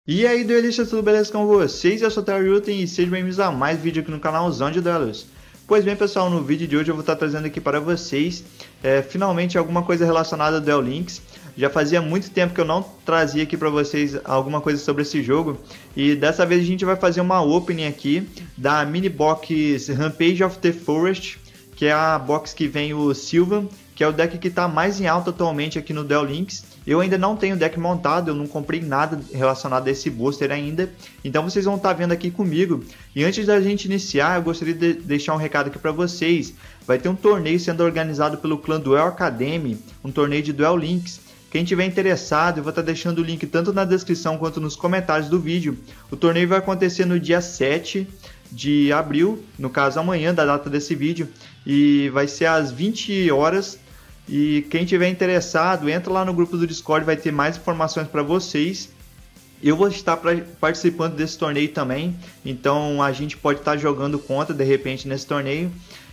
E aí, duelistas, tudo beleza com vocês? Eu sou o Terryuten e sejam bem-vindos a mais vídeo aqui no canal Zão de Duelos. Pois bem, pessoal, no vídeo de hoje eu vou estar trazendo aqui para vocês finalmente alguma coisa relacionada ao Duel Links. Já fazia muito tempo que eu não trazia aqui para vocês alguma coisa sobre esse jogo e dessa vez a gente vai fazer uma opening aqui da mini box Rampage of the Forest, que é a box que vem o Sylvan, que é o deck que está mais em alta atualmente aqui no Duel Links. Eu ainda não tenho deck montado, eu não comprei nada relacionado a esse booster ainda, então vocês vão estar vendo aqui comigo. E antes da gente iniciar, eu gostaria de deixar um recado aqui para vocês. Vai ter um torneio sendo organizado pelo clã Duel Academy, um torneio de Duel Links. Quem tiver interessado, eu vou estar deixando o link tanto na descrição quanto nos comentários do vídeo. O torneio vai acontecer no dia 7 de abril, no caso amanhã da data desse vídeo, e vai ser às 20 horas. E quem tiver interessado, entra lá no grupo do Discord, vai ter mais informações para vocês. Eu vou estar participando desse torneio também, então a gente pode estar jogando contra de repente nesse torneio.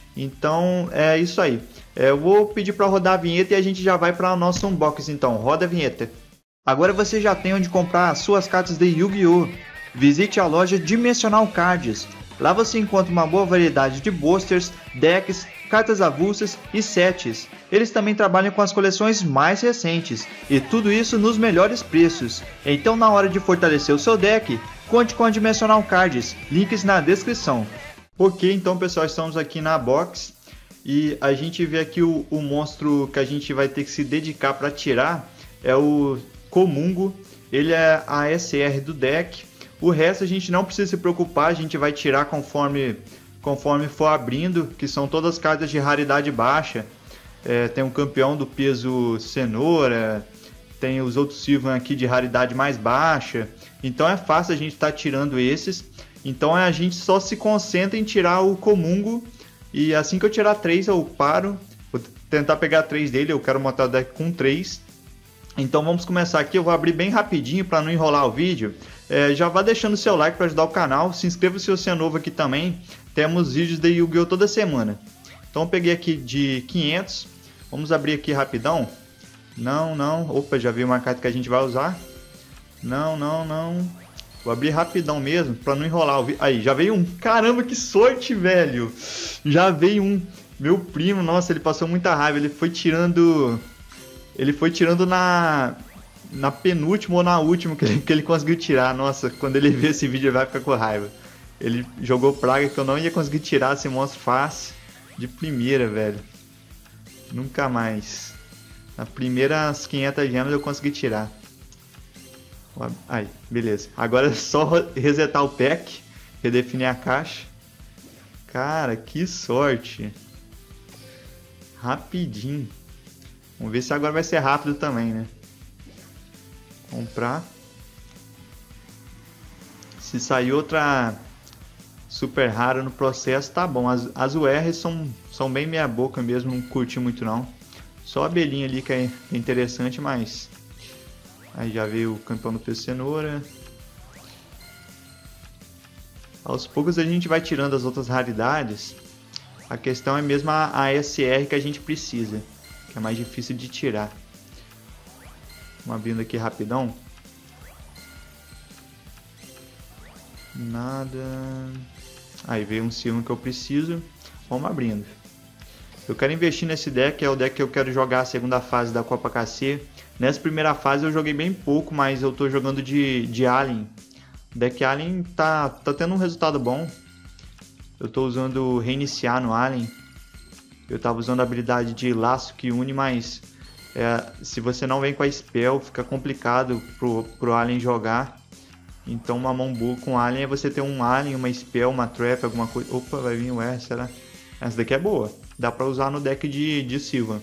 Então é isso aí. Eu vou pedir para rodar a vinheta e a gente já vai para o nosso unboxing. Então roda a vinheta. Agora você já tem onde comprar as suas cartas de Yu-Gi-Oh! Visite a loja Dimensional Cards. Lá você encontra uma boa variedade de boosters, decks, cartas avulsas e sets. Eles também trabalham com as coleções mais recentes, e tudo isso nos melhores preços. Então na hora de fortalecer o seu deck, conte com a Dimensional Cards, links na descrição. Ok, então pessoal, estamos aqui na box, e a gente vê aqui o monstro que a gente vai ter que se dedicar para tirar, é o Komungo. Ele é a SR do deck. O resto a gente não precisa se preocupar, a gente vai tirar conforme for abrindo, que são todas cartas de raridade baixa. Tem um campeão do peso cenoura, tem os outros Sylvan aqui de raridade mais baixa. Então é fácil a gente estar tirando esses. Então a gente só se concentra em tirar o Komungo. E assim que eu tirar 3 eu paro. Vou tentar pegar 3 dele, eu quero montar o deck com 3. Então vamos começar aqui, eu vou abrir bem rapidinho para não enrolar o vídeo. Já vá deixando o seu like para ajudar o canal, se inscreva se você é novo aqui também. Temos vídeos de Yu-Gi-Oh! Toda semana. Então eu peguei aqui de 500, vamos abrir aqui rapidão. Não, opa, já veio uma carta que a gente vai usar. Não, vou abrir rapidão mesmo, para não enrolar o vídeo. Aí, já veio um, caramba que sorte, velho. Já veio um, meu primo, nossa, ele passou muita raiva, ele foi tirando na penúltima ou na última que ele conseguiu tirar. Nossa, quando ele ver esse vídeo ele vai ficar com raiva. Ele jogou praga que eu não ia conseguir tirar esse monstro fácil. De primeira, velho. Nunca mais. Na primeira, as 500 gemas eu consegui tirar. Aí, beleza. Agora é só resetar o pack. Redefinir a caixa. Cara, que sorte. Rapidinho. Vamos ver se agora vai ser rápido também, né? Comprar. Se sair outra super rara no processo, tá bom. As URs são bem meia boca mesmo, não curti muito não. Só a abelhinha ali que é interessante, mas... Aí já veio o campeão do peso cenoura. Aos poucos a gente vai tirando as outras raridades. A questão é mesmo a SR que a gente precisa, que é mais difícil de tirar. Vamos abrindo aqui rapidão. Nada. Aí veio um Sylvan que eu preciso. Vamos abrindo. Eu quero investir nesse deck, é o deck que eu quero jogar a segunda fase da Copa KC. Nessa primeira fase eu joguei bem pouco, mas eu tô jogando de Alien. O deck Alien tá tendo um resultado bom. Eu tô usando reiniciar no Alien. Eu tava usando a habilidade de laço que une, mas se você não vem com a spell, fica complicado pro Alien jogar. Então uma mão boa com Alien é você ter um Alien, uma spell, uma trap, alguma coisa. Opa, vai vir o R, será? Essa daqui é boa. Dá pra usar no deck de Sylvan.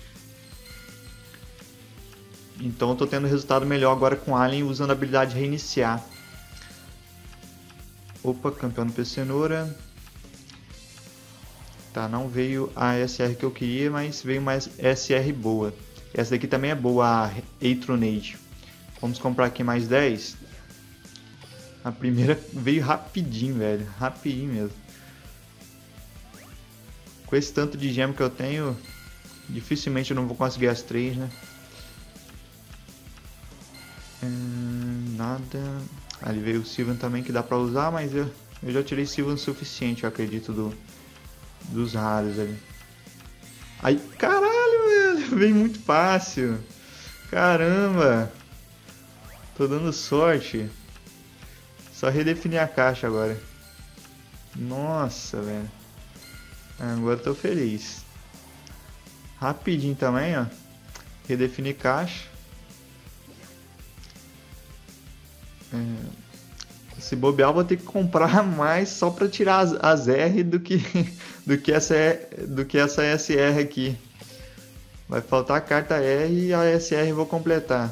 Então eu tô tendo resultado melhor agora com Alien usando a habilidade de reiniciar. Opa, campeão do peso cenoura. Tá, não veio a SR que eu queria, mas veio uma SR boa. Essa daqui também é boa, a Eitronade. Vamos comprar aqui mais 10. A primeira veio rapidinho, velho. Rapidinho mesmo. Com esse tanto de gema que eu tenho, dificilmente eu não vou conseguir as 3, né? Nada. Ali veio o Sylvan também que dá pra usar, mas eu já tirei Sylvan o suficiente, eu acredito, dos raros ali. Aí, caralho, velho, vem muito fácil. Caramba. Tô dando sorte. Só redefinir a caixa agora. Nossa, velho. Agora tô feliz. Rapidinho também, ó. Redefinir caixa. Se bobear, vou ter que comprar mais só pra tirar as R do que essa SR aqui. Vai faltar a carta R e a SR eu vou completar.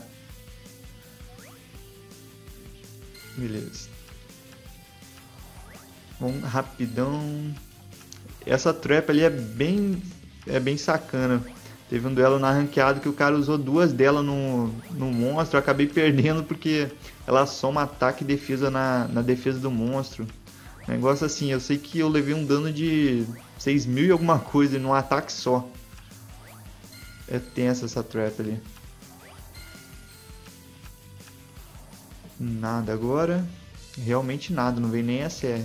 Beleza. Vamos rapidão. Essa trap ali é bem sacana. Teve um duelo na ranqueada que o cara usou duas dela no monstro. Eu acabei perdendo porque ela soma ataque e defesa na defesa do monstro. Negócio assim, eu sei que eu levei um dano de 6.000 e alguma coisa num ataque só. É tensa essa trap ali. Nada agora. Realmente nada, não veio nem SR.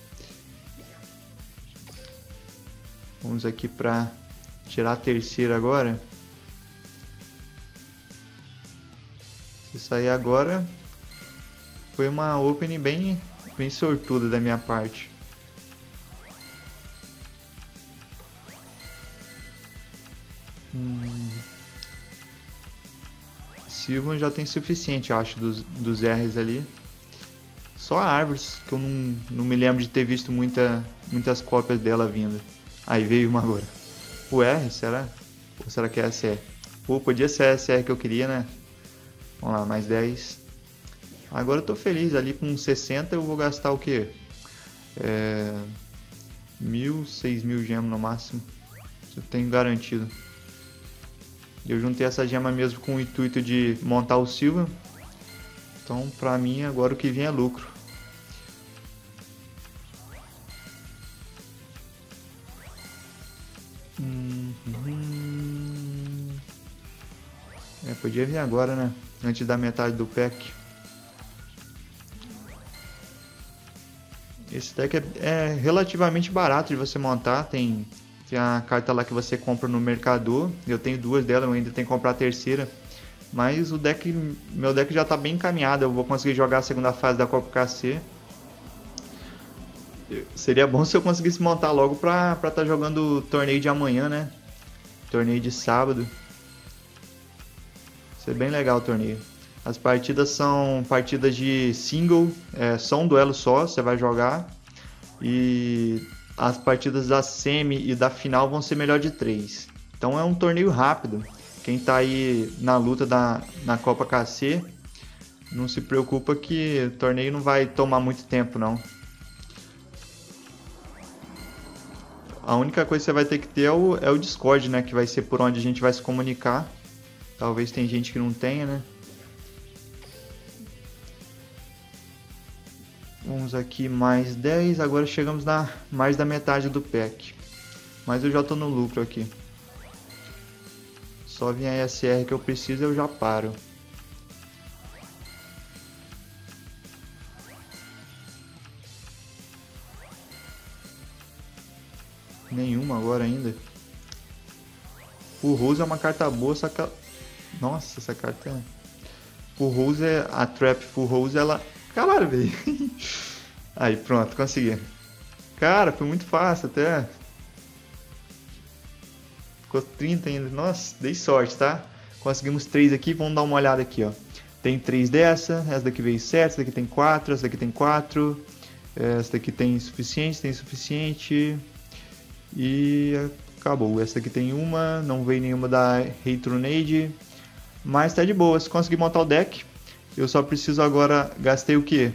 Vamos aqui pra tirar a terceira agora. Se sair agora, foi uma opening bem sortuda da minha parte. Sylvan já tem suficiente, acho, dos R's ali. Só a Árvores, que eu não me lembro de ter visto muitas cópias dela vindo. Aí veio uma agora. O R, será? Ou será que é a SR? Pô, podia ser a SR que eu queria, né? Vamos lá, mais 10. Agora eu tô feliz, ali com 60 eu vou gastar o quê? 1.000, 6.000 gemas no máximo. Eu tenho garantido. Eu juntei essa gema mesmo com o intuito de montar o Sylvan. Então pra mim agora o que vem é lucro. Podia vir agora, né? Antes da metade do pack. Esse deck é relativamente barato de você montar. Tem a carta lá que você compra no mercador. Eu tenho duas delas, eu ainda tenho que comprar a terceira. Mas meu deck já está bem encaminhado. Eu vou conseguir jogar a segunda fase da Copa KC. Seria bom se eu conseguisse montar logo pra estar jogando o torneio de amanhã, né? Torneio de sábado. Vai ser bem legal o torneio. As partidas são partidas de single, só um duelo só, você vai jogar. E as partidas da semi e da final vão ser melhor de 3. Então é um torneio rápido. Quem tá aí na luta na Copa KC, não se preocupa que o torneio não vai tomar muito tempo, não. A única coisa que você vai ter que ter é o Discord, né? Que vai ser por onde a gente vai se comunicar. Talvez tem gente que não tenha, né? Vamos aqui mais 10. Agora chegamos na mais da metade do pack. Mas eu já tô no lucro aqui. Só vir a SR que eu preciso eu já paro. Nenhuma agora ainda. O Rose é uma carta boa, só que... Nossa, essa carta... O Rose é... A Trap Full Rose, ela... Caralho, velho. Aí, pronto, consegui. Cara, foi muito fácil até. Ficou 30 ainda. Nossa, dei sorte, tá? Conseguimos 3 aqui, vamos dar uma olhada aqui, ó. Tem 3 dessa, essa daqui veio 7, essa daqui tem 4, essa daqui tem 4. Essa daqui tem suficiente. E acabou. Essa daqui tem uma, não veio nenhuma da Reitronade. Mas tá de boa, se conseguir montar o deck. Eu só preciso agora, gastei o que?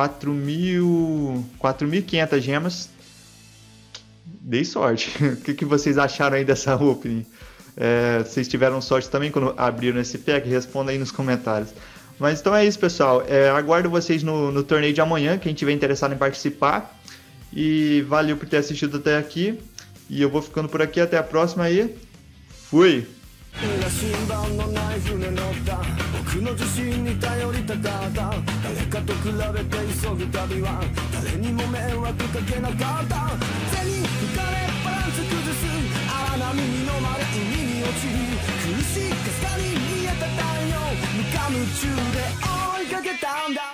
4.500 gemas. Dei sorte. O que vocês acharam aí dessa opening? Vocês tiveram sorte também quando abriram esse pack? Responda aí nos comentários. Mas então é isso, pessoal. Aguardo vocês no torneio de amanhã, quem tiver interessado em participar. E valeu por ter assistido até aqui. E eu vou ficando por aqui, até a próxima aí. Fui! 僕の自信に頼りたかった。誰かと比べて急ぐ旅は誰にも迷惑かけなかった。背に吹かれバランス崩す荒波に飲まれ海に落ちる。苦しいかすかに見えた太陽無我夢中で追いかけたんだ。